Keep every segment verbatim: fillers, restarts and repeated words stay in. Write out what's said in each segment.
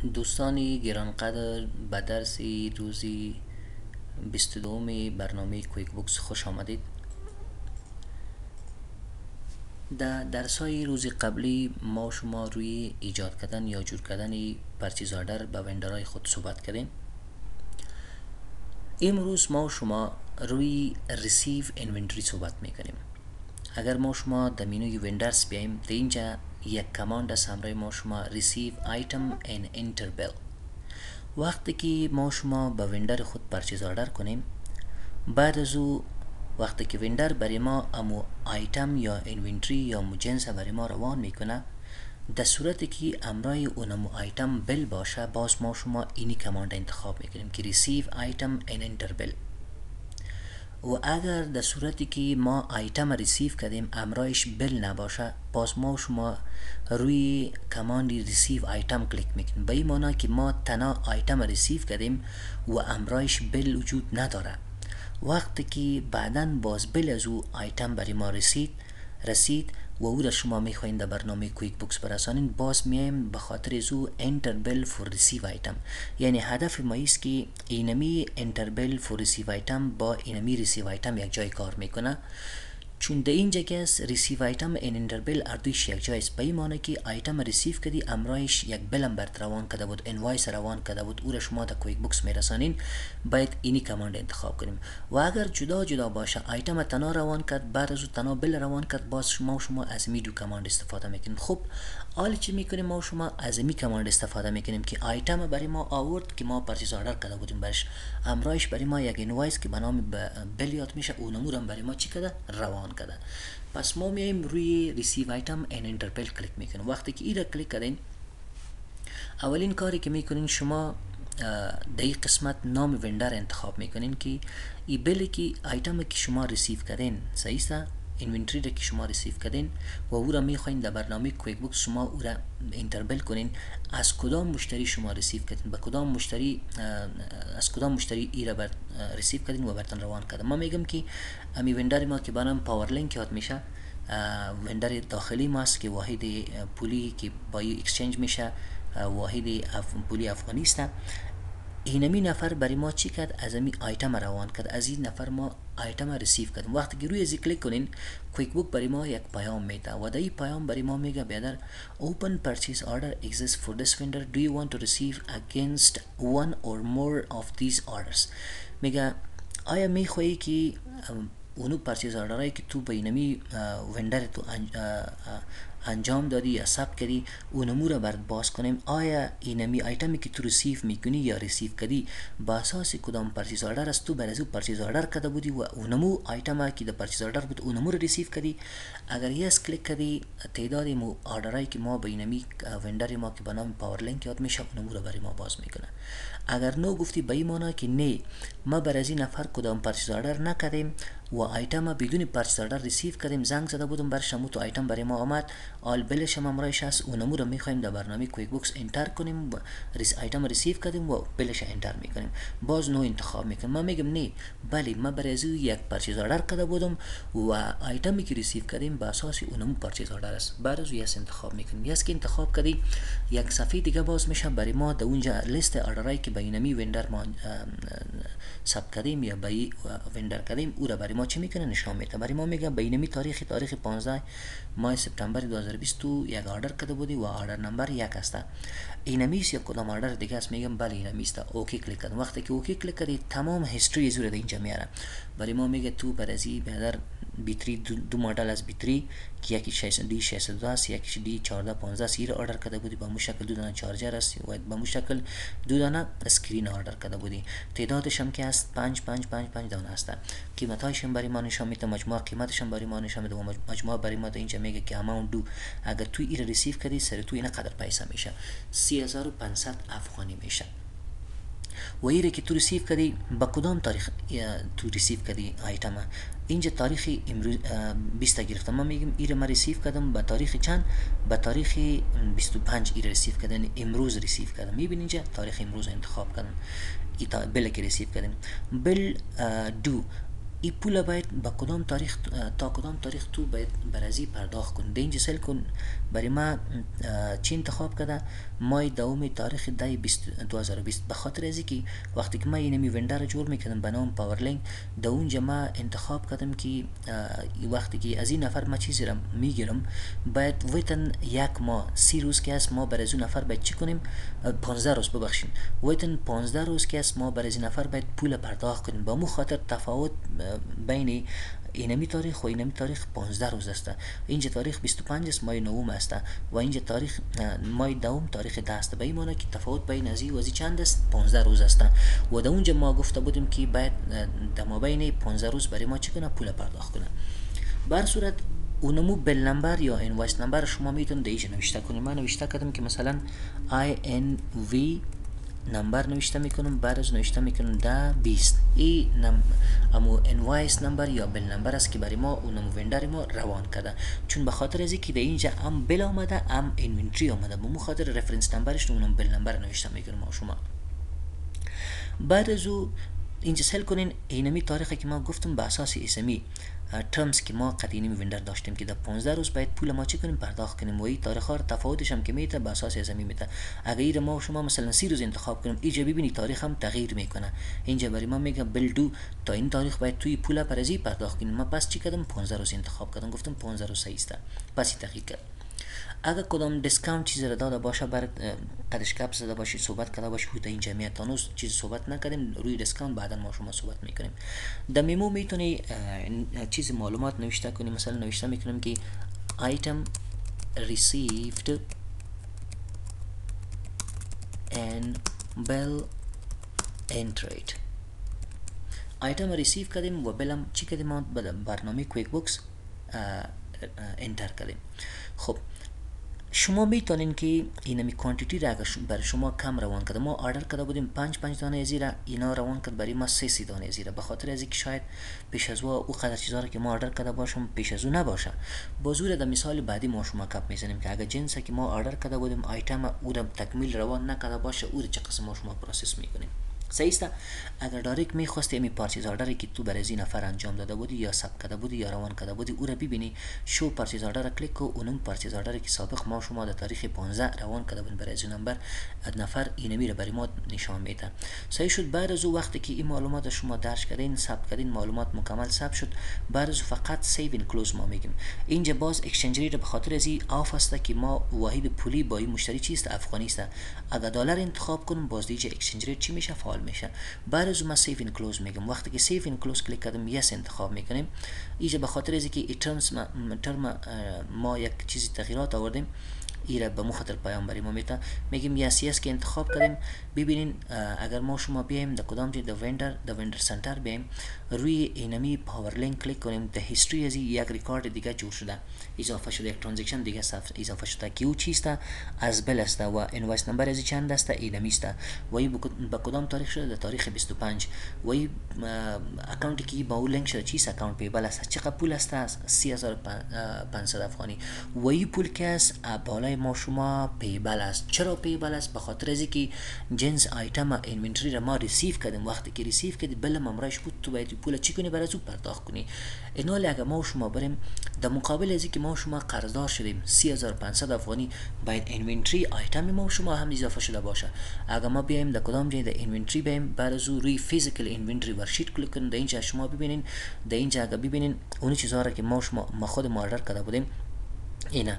دوستانی گرانقدر به درس روزی بیست و دوم برنامه کویک بوکس خوش آمدید. در درس های روز قبلی ما شما روی ایجاد کردن یا جور کردن پرچیز آردر به وندرهای خود صحبت کردیم. امروز ما شما روی ریسیو اینونتری صحبت میکنیم. اگر ما شما در مینوی وندرز بیایم، در اینجا یک کماند است همراه ما شما ریسیو آیتم ان انتر بیل. وقتی که ما شما به وندر خود پرچیز آردر کنیم، بعد از او وقتی که وندر برای ما امو آیتم یا اینونتری یا مو جنس برای ما روان میکنه، در صورتی که امرای اونمو آیتم بل باشه، باز ما شما اینی کماند انتخاب میکنیم که ریسیو آیتم ان انتر بیل. و اگر در صورتی که ما آیتم ریسیو کردیم امرایش بل نباشه، باز ما شما روی کماند ریسیو آیتم کلیک میکنیم. به این معنی که ما تنها آیتم ریسیو کردیم و امرایش بل وجود نداره. وقتی که بعداً باز بل از او آیتم برای ما رسید رسید و او را شما میخواین در برنامه کویک بوکس برسانین، باز میایم به خاطر از او انتر بل فور ریسیو آیتم. یعنی هدف ما است که اینمی انتر بل فور ریسیو آیتم با اینمی ریسیو آیتم یک جای کار میکنه، چون در اینجا که ریسیو آیتم این انتر بل اردویش یک جای است. به این معنی که آیتم ریسیو کردی امرایش یک بلم برات روان کرده بود، انوایس روان کرده بود، او را شما در کویک بوکس میرسانین، باید اینی کماند انتخاب کنیم. و اگر جدا جدا باشه، آیتم تنها روان کرد، بعد از او تنها بل روان کرد، باز شما شما از می دو کماند استفاده میکنیم. خب حالا چی میکنیم؟ ما شما از می کماند استفاده میکنیم که آیتم برای ما آورد که ما پرچیز آردر کرده بودیم برش، امرایش برای ما یک انوایس که به نام بل یاد میشه، اون نمورم برای ما چی کرده؟ روان کرده. پس ما میایم روی ریسیو آیتم ان انتر بیل کلیک میکنیم. وقتی که این را کلیک کردین، اولین کاری که میکنین شما در این قسمت نام وندر انتخاب میکنین که این بلی که آیتم که شما ریسیو کردین صحیح است، اینونتری را که شما ریسیو کردین و او را میخواین در برنامه کویک بوکس شما او را انتربل کنین، از کدام مشتری شما ریسیو کردین، به کدام مشتری از کدام مشتری ای را بر ریسیو کردین و برتن روان کردن. ما میگم که امی وندر ما که برام پاور لینک یاد میشه، وندر داخلی ماست که واحد پولی که با اکسچنج میشه واحد اف... پولی افغانیستان. اینمی نفر برای ما چی کرد؟ از امی آیتم روان کرد، از این نفر ما آیتم ریسیو کردیم. وقتی که روی ازی کلیک کنین، کویک بوک برای ما یک پیام میده و در این پیام برای ما میگه بیادر open purchase order exists for this vendor, do you want to receive against one or more of these orders. میگه آیا میخوایی که اونو پرچیز آردرهایی که تو به اینمی وندر تو انجام دادی یا ثبت کردی اونمو را برات باز کنیم؟ آیا اینمی آیتمی که تو ریسیو میکنی یا ریسیو کردی با اساس کدام پرچیز آردر است؟ تو بر از او پرچیز آردر کرده بودی و اونمو آیتم که در پرچیز آردر بود اونمو رو ریسیو کردی؟ اگر یس کلیک کردی، تعداد مو آردرایی که ما به اینمی وندر ما که به نام پاور لینک یاد میشه اونمو رو برای ما باز میکنه. اگر نو گفتی به این معنی که نه، ما بر از این نفر کدام پرچیز آردر نکردیم و آیتم بدون پرچیز آردر ریسیو کردیم، زنگ زده بودم برش، تو آیتم برای ما آمد، آل بلش هم امرایش هست، اونمو رو میخوایم در برنامه کویک بوکس انتر کنیم و ریس آیتم ریسیو کردیم و بلش انتر میکنیم، باز نو انتخاب میکنیم. ما میگم نه، بله ما برای از یک پرچیز آردر کرده بودم و آیتمی که ریسیو کردیم به اساس اونمو پرچیز آردر است، بعد از یس انتخاب میکنیم. یس که انتخاب کردی، یک صفحه دیگه باز میشه برای ما در اونجا لیست آردرایی که بینمی وندر ما ثبت کردیم یا به وندر کردیم او را برای ما چی میکنه؟ نشان میده. برای ما میگه بینمی تاریخ تاریخ پانزده ماه سپتامبر دو هزار و بیست تو یک آردر کرده بودی و آردر نمبر یک است. اینمیست یا کدام آردر دیگه است؟ میگم بله اینمیست. اوکی کلیک کردم. وقتی که اوکی کلیک کردی تمام هیستوری زور در اینجا میاره. برای ما میگه تو برازی بهتر بیتری دو, دو مدل از بیتری که یکی ششصد دی ششصد و دو است، یکی دی چهارده پانزده است. این آردر کرده بودی با مو شکل دو دانه چارجر است و با مو شکل دو دانه اسکرین آردر کرده بودی. تعدادش هم که است پنج پنج پنج پنج دانه است. قیمتایش هم برای ما نشون میده، مجموع قیمتش هم برای ما نشون میده و مجموع برای ما اینجا میگه که اماونت دو اگر تو این ریسیو کردی سر تو این قدر پیسه میشه، سی هزار و پانصد افغانی میشه. و ایره که تو ریسیو کردی با کدام تاریخ تو ریسیو کردی آیتم؟ اینجا تاریخ امروز بیست گرفتم. ما میگیم ایره ما ریسیو کردم با تاریخ چند؟ با تاریخ بیست و پنج ایره ریسیو کردن، امروز ریسیو کردم. میبینید اینجا تاریخ امروز انتخاب کردم، ایتا بل که ریسیو کردم. بل دو این پول باید با کدام تاریخ تا کدام تاریخ تو باید بر ازی پرداخت کن. دینج سل کن برای ما چی انتخاب کرده؟ مای دوم تاریخ ده بیست دو هزار و بیست. به خاطر ازی که وقتی که ما اینمی وندر رو جور میکردم به نام پاورلینک، در اونجا ما انتخاب کردم که وقتی که از این نفر ما چیزی را میگیرم باید ویتن یک ماه سی روز که است ما بر از اون نفر باید چی کنیم؟ پانزده روز ببخشین، ویتن پانزده روز که است ما بر از این نفر باید پول پرداخت کنیم. با مو خاطر تفاوت بین اینمی تاریخ و اینمی تاریخ پانزده روز است. اینجا تاریخ بیست و پنج است، مای نوم است و اینجا تاریخ مای دوم تاریخ ده است. به این معنی که تفاوت بین ازی و ازی چند است؟ پانزده روز است. و در اونجا ما گفته بودیم که باید در مابین پانزده روز برای ما چی کنه؟ پول پرداخت کنه. بر صورت اونمو بل نمبر یا اینوایس نمبر شما میتونید اینجا نوشته کنیم. من نوشته کردم که مثلا آی ان وی نمبر نوشته میکنم، بعد از نوشته میکنم ده بیست. این نم امو انوایس نمبر یا بل نمبر است که برای ما اونمو وندر ما روان کرده. چون به خاطر ازی که در اینجا ام بل آمده ام اینوینتری آمده، به خاطر رفرنس نمبرش اونم بل نمبر نوشته میکنم شما. بعد از او اینجا سل کنین اینمی تاریخی که ما گفتم به اساس اسمی ترمز که ما قدینی وندر داشتیم که در پانزده روز باید پول ما چی کنیم؟ پرداخت کنیم. و این تاریخ ها تفاوتش هم که میته به اساس اسمی میته. اگر ایر ما شما مثلا سی روز انتخاب کنیم، اینجا ببینی تاریخ هم تغییر میکنه. اینجا برای ما میگه بل دو تا این تاریخ باید توی پول پرزی پرداخت کنیم. ما پس چی کردم؟ پانزده روز انتخاب کردم، گفتم پانزده روز صحیح است. پس تغییر کرد. اگر کدام دیسکاونت چیزی را داده باشه بر قدش کپ زده باشه صحبت کرده باشه تا این جمعیت تانوس چیز صحبت نکردیم روی دیسکاونت، بعدا ما شما صحبت میکنیم. در میمو میتونی چیز معلومات نوشته کنی. مثلا نوشته میکنم که item received and bill entered. item ریسیو کردیم و بلم چی کردیم؟ ما برنامه کویک بوکس انتر کردیم. خب شما میتونین که اینمی کوانتیتی را اگر برای شما کم روان کرده، ما آردر کرده بودیم پنج پنج دانه ازی را، اینا روان کرد برای ما سه سی دانه ازی را. به خاطر ازی که شاید پیش از او او قدر چیزا را که ما آردر کرده باشم پیش از او نباشه. با زور در مثال بعدی ما شما کپ میزنیم که اگر جنسی که ما آردر کرده بودیم آیتم او را تکمیل روان نکرده باشه، او را چه قسم ما شما پروسس میکنیم. صحیح است. اگر داریک میخواستی امی پارچیز آردری که تو برای این نفر انجام داده بودی یا ثبت کرده بودی یا روان کرده بودی او را ببینی، شو پارچیز آردر را کلیک کو، اونم پارچیز آردری که سابق ما شما در تاریخ پانزده روان کرده بودیم برای این نمبر نفر اینمی را برای ما نشان میده. صحیح شد. بعد از او وقتی که این معلومات شما درج کردین، ثبت کردین، معلومات مکمل ثبت شد، بعد از فقط سیو این کلوز ما میگیم. اینجا باز اکسچنج ریت به خاطر از این آف است که ما واحد پولی با این مشتری چیست؟ افغانی است. اگر دلار انتخاب کنم باز دیگه اکسچنج ریت چی میشه؟ فعال میشه. بعد از ما سیو این کلوز میگم. وقتی که سیو این کلوز کلیک کردم یس انتخاب میکنیم. اینجا به خاطر از اینکه ترمز ما, ما, ما یک چیزی تغییرات آوردیم، ایره به مخاطر پیام برای ما میتا میگیم یس یس که انتخاب کردیم. ببینین اگر ما شما بیایم در کدام جای در وندر در وندر سنتر بیایم، روی اینمی پاور لینک کلیک کنیم، در هیستوری از یک ریکارد دیگه جور شده، اضافه شده، یک ترانزکشن دیگه اضافه شده که او چیست؟ از بل است و اینوایس نمبر از چند است؟ اینمی است و این به کدام تاریخ شده؟ در تاریخ بیست و پنج. و این اکانتی که با او لینک شده چیست؟ اکانت پیبل است. چقدر پول است؟ سی هزار و پانصد افغانی. و این پول که است بالای ما شما پیبل است. چرا پیبل است؟ به خاطر از اینکه جنس آیتم اینوینتری را ما ریسیو کردیم. وقتی که ریسیو کردی بل ممرایش بود، تو باید پول چی کنی؟ برای او پرداخت کنی. اینا اگه ما شما بریم در مقابل از اینکه ما شما قرضدار شدیم سی هزار و پانصد افغانی، باید اینوینتری آیتم ما شما هم اضافه شده باشه. اگر ما بیایم در کدام جای در اینوینتری بیایم، بعد از روی فیزیکال اینوینتری ورشیت کلیک کنیم، در اینجا شما ببینین، در اینجا اگه ببینین اون چیزا را که ما شما ما خود ما آردر کرده بودیم، اینا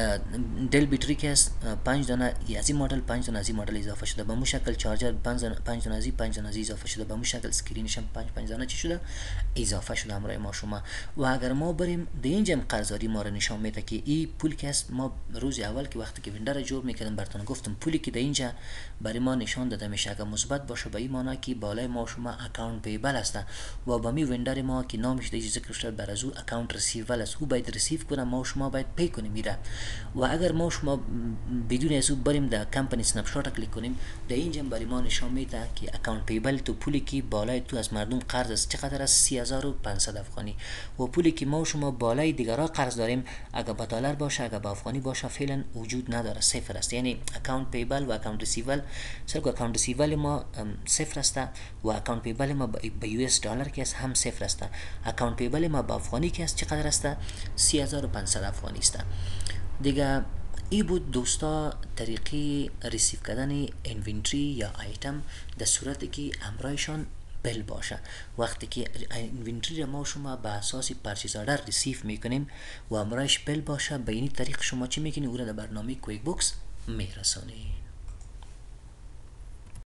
دل بیتری که است پنج دانه از این مدل، پنج دانه از این مدل اضافه شده. به مو شکل چارجر پنج دانه پنج دانه از این پنج دانه از اضافه شده. به مو شکل اسکرینش هم پنج پنج دانه چی شده؟ اضافه شده همراه ما شما. و اگر ما بریم در اینجا هم قرضداری ما را نشان میده که این پول که است ما روز اول که وقتی که وندر جور میکردم براتون گفتم پولی که در اینجا برای ما نشان داده میشه اگر مثبت باشه به این معنی که بالای ما شما اکانت پیبل است و به می وندر ما که نامش دیگه ذکر شده بر از او اکانت ریسیوبل است، او باید ریسیو کنه، ما شما باید پی کلیک کنیم میره و اگر ما شما بدون از او بریم در کمپانی اسنپ شات کلیک کنیم در اینجا برای ما نشان میده که اکانت پیبل تو پولی که بالای تو از مردم قرض است چقدر است سی هزار و پانصد افغانی و پولی که ما شما بالای دیگرها قرض داریم اگر با دلار باشه اگر با افغانی باشه فعلا وجود نداره صفر است یعنی اکانت پیبل و اکانت ریسیول سر اکانت ریسیول ما صفر است و اکانت پیبل ما به یو اس دلار که است هم صفر است اکانت پیبل ما با افغانی که است چقدر است سی هزار و پانصد افغانی است دیگه ای بود دوستا طریقی ریسیو کردن انوینتری یا آیتم در صورتی که همراهشان بل باشه وقتی که انوینتری ما شما به اساس پرچیز آردر ریسیو میکنیم و همراهش بل باشه به این طریق شما چی میکنید او را در برنامه کویک بوکس میرسونید